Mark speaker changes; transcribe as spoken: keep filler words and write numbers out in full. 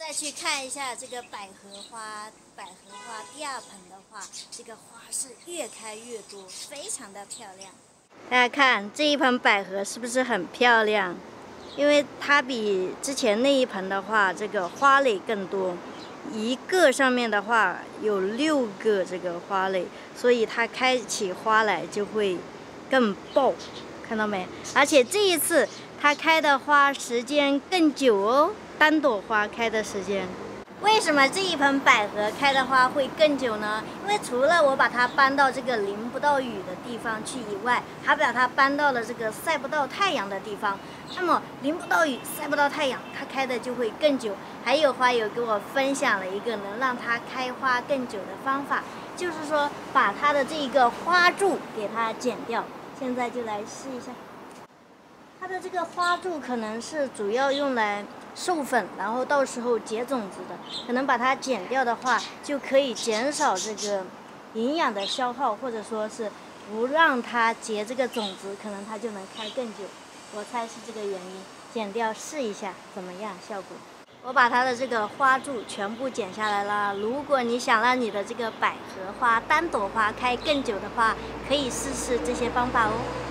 Speaker 1: 再去看一下这个百合花，百合花第二盆的话，这个花是越开越多，非常的漂亮。大家看这一盆百合是不是很漂亮？因为它比之前那一盆的话，这个花蕾更多，一个上面的话有六个这个花蕾，所以它开起花来就会更爆，看到没？而且这一次它开的花时间更久哦。 单朵花开的时间，为什么这一盆百合开的花会更久呢？因为除了我把它搬到这个淋不到雨的地方去以外，还把它搬到了这个晒不到太阳的地方。那么淋不到雨、晒不到太阳，它开的就会更久。还有花友给我分享了一个能让它开花更久的方法，就是说把它的这一个花柱给它剪掉。现在就来试一下。 它的这个花柱可能是主要用来授粉，然后到时候结种子的。可能把它剪掉的话，就可以减少这个营养的消耗，或者说是不让它结这个种子，可能它就能开更久。我猜是这个原因。剪掉试一下怎么样效果？我把它的这个花柱全部剪下来了。如果你想让你的这个百合花单朵花开更久的话，可以试试这些方法哦。